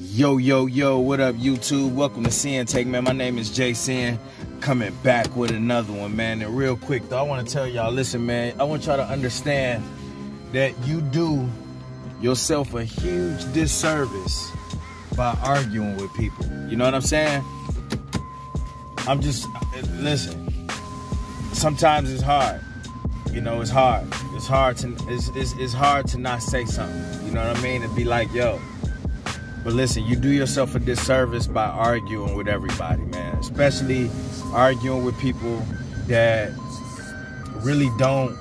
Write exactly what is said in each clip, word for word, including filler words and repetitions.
Yo, yo, yo, what up, YouTube? Welcome to Sin Take, man. My name is Jay Sin, coming back with another one, man. And real quick, though, I want to tell y'all, listen, man, I want y'all to understand that you do yourself a huge disservice by arguing with people. You know what I'm saying? I'm just, listen, sometimes it's hard. You know, it's hard. It's hard to, it's, it's, it's hard to not say something. You know what I mean? And be like, yo. But listen, you do yourself a disservice by arguing with everybody, man. Especially arguing with people that really don't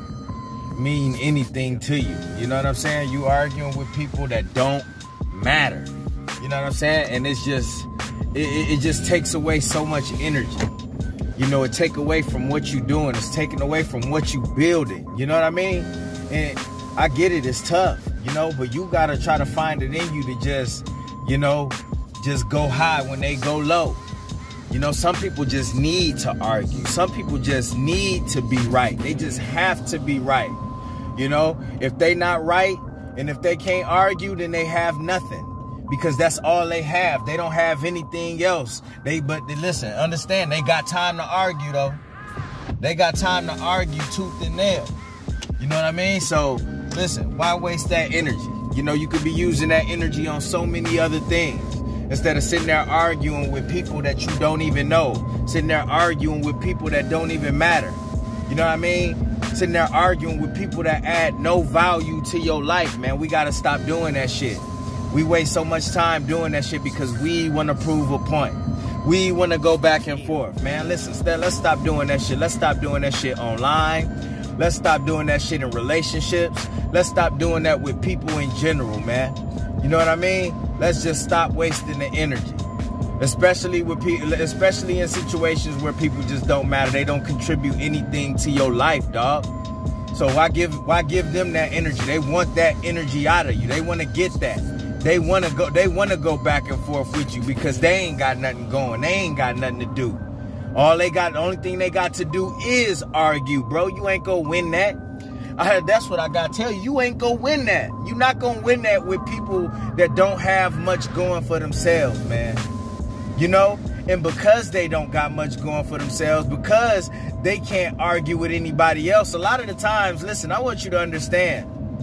mean anything to you. You know what I'm saying? You arguing with people that don't matter. You know what I'm saying? And it's just, it, it just takes away so much energy. You know, it take away from what you doing. It's taken away from what you building. You know what I mean? And I get it, it's tough, you know, but you gotta try to find it in you to just, you know, just go high when they go low. You know, some people just need to argue. Some people just need to be right. They just have to be right. You know, if they not right and if they can't argue, then they have nothing. Because that's all they have. They don't have anything else. They, but they, listen, understand, they got time to argue, though. They got time to argue tooth and nail. You know what I mean? So, listen, why waste that energy? You know, you could be using that energy on so many other things instead of sitting there arguing with people that you don't even know. Sitting there arguing with people that don't even matter. You know what I mean? Sitting there arguing with people that add no value to your life, man. We got to stop doing that shit. We waste so much time doing that shit because we want to prove a point. We want to go back and forth, man. Listen, let's stop doing that shit. Let's stop doing that shit online. Let's stop doing that shit in relationships. Let's stop doing that with people in general, man. You know what I mean? Let's just stop wasting the energy. Especially with people, especially in situations where people just don't matter. They don't contribute anything to your life, dog. So why give why give them that energy? They want that energy out of you. They want to get that. They want to go they want to go back and forth with you because they ain't got nothing going. They ain't got nothing to do. All they got, the only thing they got to do is argue, bro. You ain't gonna win that. I heard that's what I gotta tell you. You ain't gonna win that. You not gonna win that with people that don't have much going for themselves, man. You know? And because they don't got much going for themselves, because they can't argue with anybody else, a lot of the times, listen, I want you to understand,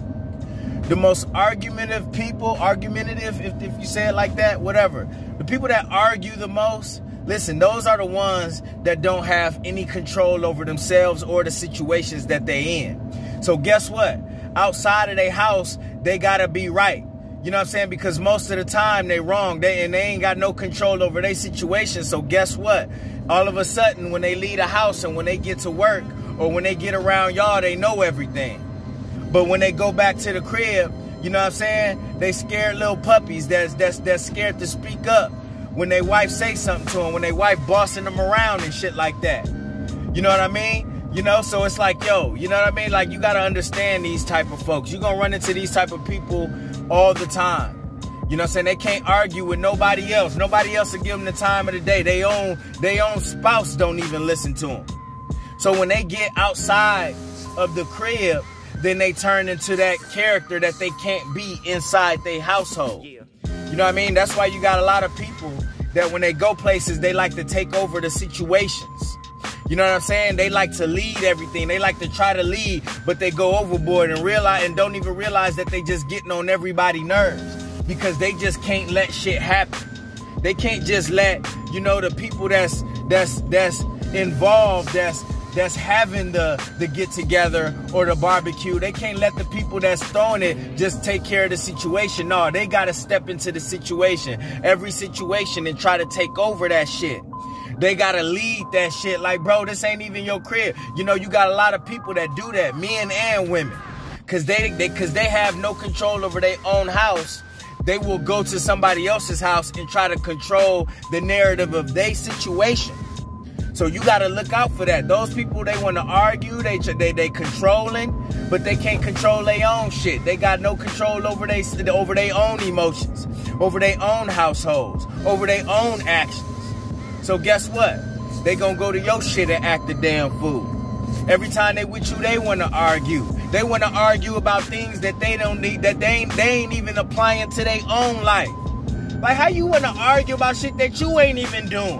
the most argumentative people, argumentative, if, if you say it like that, whatever, the people that argue the most, listen, those are the ones that don't have any control over themselves or the situations that they in. So guess what? Outside of their house, they gotta be right. You know what I'm saying? Because most of the time they wrong. They and they ain't got no control over their situation. So guess what? All of a sudden, when they leave the house and when they get to work or when they get around y'all, they know everything. But when they go back to the crib, you know what I'm saying? They scared little puppies that's that's that's scared to speak up. When their wife say something to them, when their wife bossing them around and shit like that. You know what I mean? You know, so it's like, yo, you know what I mean? Like, you got to understand these type of folks. You're going to run into these type of people all the time. You know what I'm saying? They can't argue with nobody else. Nobody else will give them the time of the day. They own, they own spouse don't even listen to them. So when they get outside of the crib, then they turn into that character that they can't be inside their household. You know what I mean? That's why you got a lot of people that when they go places, they like to take over the situations. You know what I'm saying? They like to lead everything. They like to try to lead, but they go overboard and realize and don't even realize that they just getting on everybody's nerves because they just can't let shit happen. They can't just let, you know, the people that's that's that's involved, that's that's having the, the get-together or the barbecue. They can't let the people that's throwing it just take care of the situation. No, they got to step into the situation, every situation, and try to take over that shit. They got to lead that shit. Like, bro, this ain't even your crib. You know, you got a lot of people that do that, men and women. Because they, they, cause they have no control over their own house. They will go to somebody else's house and try to control the narrative of their situation. So you got to look out for that. Those people, they want to argue, they, they they controlling, but they can't control their own shit. They got no control over they over their own emotions, over their own households, over their own actions. So guess what? They gonna go to your shit and act the damn fool. Every time they with you, they want to argue. They want to argue about things that they don't need, that they ain't, they ain't even applying to their own life. Like, how you want to argue about shit that you ain't even doing?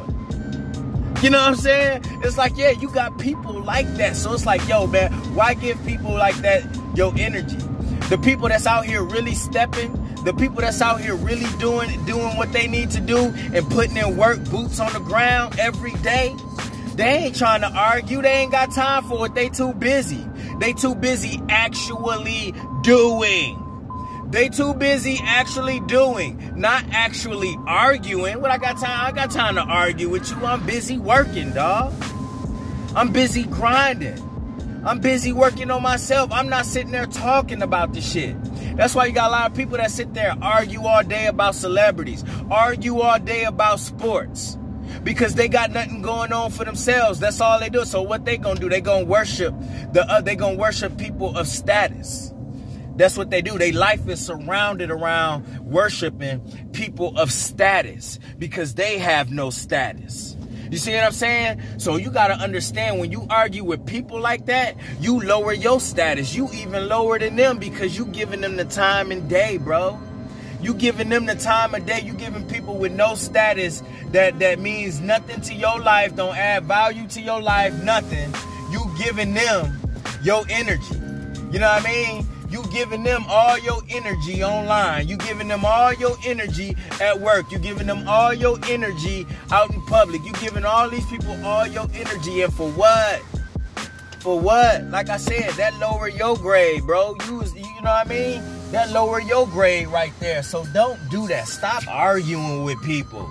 You know what I'm saying? It's like, yeah, you got people like that. So it's like, yo, man, why give people like that your energy? The people that's out here really stepping, the people that's out here really doing doing what they need to do and putting in work, boots on the ground every day, they ain't trying to argue. They ain't got time for it. They too busy. They too busy actually doing. They too busy actually doing, not actually arguing. What I got time? I got time to argue with you. I'm busy working, dog. I'm busy grinding. I'm busy working on myself. I'm not sitting there talking about the shit. That's why you got a lot of people that sit there and argue all day about celebrities, argue all day about sports, because they got nothing going on for themselves. That's all they do. So what they gonna do? They gonna worship the. Uh, they gonna worship people of status. That's what they do. Their life is surrounded around worshiping people of status because they have no status. You see what I'm saying? So you got to understand, when you argue with people like that, you lower your status. You even lower than them because you giving them the time and day, bro. You giving them the time of day. You giving people with no status that, that means nothing to your life, don't add value to your life, nothing. You giving them your energy. You know what I mean? You giving them all your energy online. You giving them all your energy at work. You giving them all your energy out in public. You giving all these people all your energy. And for what? For what? Like I said, that lower your grade, bro. You, you know what I mean? That lower your grade right there. So don't do that. Stop arguing with people.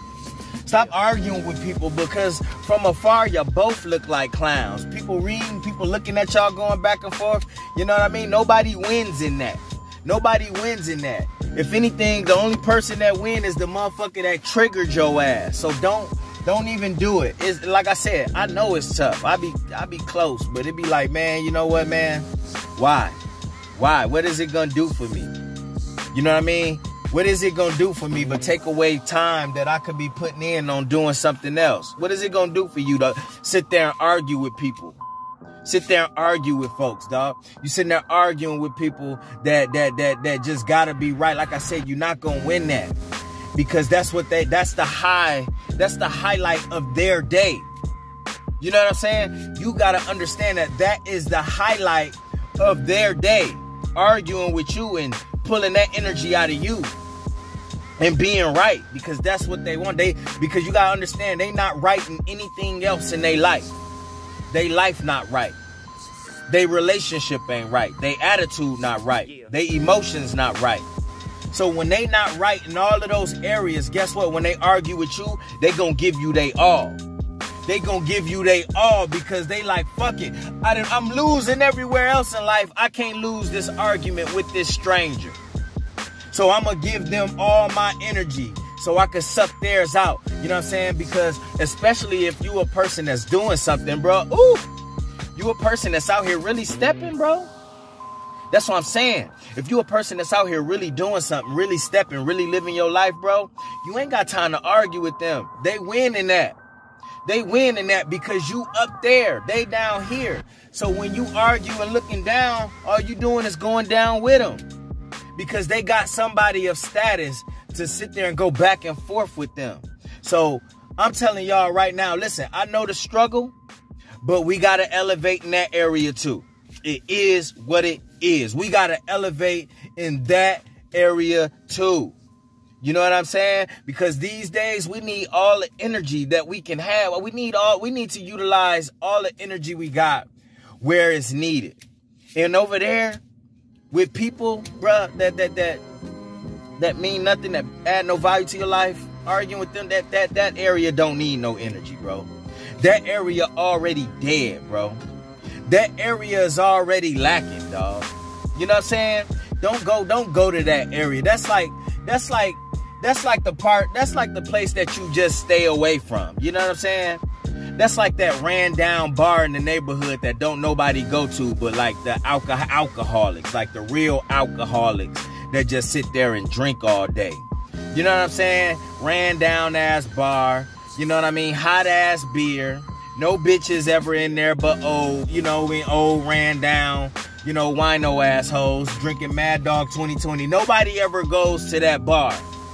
Stop arguing with people, because from afar, you both look like clowns. People reading, people looking at y'all going back and forth. You know what I mean? Nobody wins in that. Nobody wins in that. If anything, the only person that wins is the motherfucker that triggered your ass. So don't don't even do it. It's like I said, I know it's tough. I be I be close, but it be like, man, you know what, man? Why? Why? What is it gonna do for me? You know what I mean? What is it going to do for me but take away time that I could be putting in on doing something else? What is it going to do for you to sit there and argue with people? Sit there and argue with folks, dog. You sitting there arguing with people that that that that just got to be right. Like I said, you're not going to win that, because that's what they that's the high. That's the highlight of their day. You know what I'm saying? You got to understand that that is the highlight of their day. Arguing with you and pulling that energy out of you and being right, because that's what they want. They because you gotta understand, they not right in anything else in their life. They life not right. They relationship ain't right. They attitude not right. They emotions not right. So when they not right in all of those areas, guess what? When they argue with you, they gonna give you they all. They gonna give you they all, because they like, fuck it. I didn't, I'm losing everywhere else in life. I can't lose this argument with this stranger. So I'm gonna give them all my energy so I can suck theirs out. You know what I'm saying? Because especially if you a person that's doing something, bro. Ooh, you a person that's out here really stepping, bro. That's what I'm saying. If you a person that's out here really doing something, really stepping, really living your life, bro, you ain't got time to argue with them. They win in that. They win in that because you up there, they down here. So when you argue and looking down, all you doing is going down with them, because they got somebody of status to sit there and go back and forth with them. So I'm telling y'all right now, listen, I know the struggle, but we got to elevate in that area too. It is what it is. We got to elevate in that area too. You know what I'm saying? Because these days we need all the energy that we can have. We need all we need to utilize all the energy we got where it's needed. And over there with people, bruh, that that that that mean nothing, that add no value to your life, arguing with them, that that that area don't need no energy, bro. That area already dead, bro. That area is already lacking, dog. You know what I'm saying? Don't go, don't go to that area. That's like, that's like, that's like the part, that's like the place that you just stay away from. You know what I'm saying? That's like that ran down bar in the neighborhood that don't nobody go to, but like the alco- alcoholics, like the real alcoholics that just sit there and drink all day. You know what I'm saying? Ran down ass bar. You know what I mean? Hot ass beer. No bitches ever in there but old, you know, we old ran down, you know, wino assholes drinking Mad Dog twenty twenty. Nobody ever goes to that bar.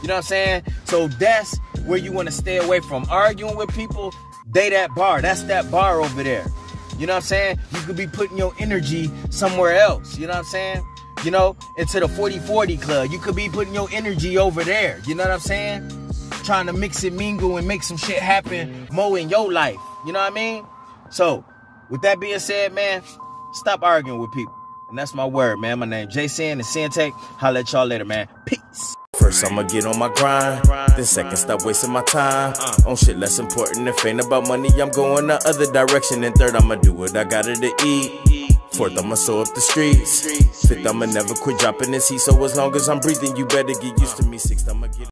You know what I'm saying? So that's where you want to stay away from. Arguing with people, they that bar. That's that bar over there. You know what I'm saying? You could be putting your energy somewhere else. You know what I'm saying? You know, into the forty forty club. You could be putting your energy over there. You know what I'm saying? Trying to mix and mingle and make some shit happen more in your life. You know what I mean? So, with that being said, man, stop arguing with people. And that's my word, man. My name is Jason and Syntech. Holla at y'all later, man. Peace. First, I'ma get on my grind. Then second, stop wasting my time on shit less important. If ain't about money, I'm going the other direction. And third, I'ma do what I gotta to eat. Fourth, I'ma sew up the streets. Fifth, I'ma never quit dropping this heat. So as long as I'm breathing, you better get used to me. Sixth, I'ma get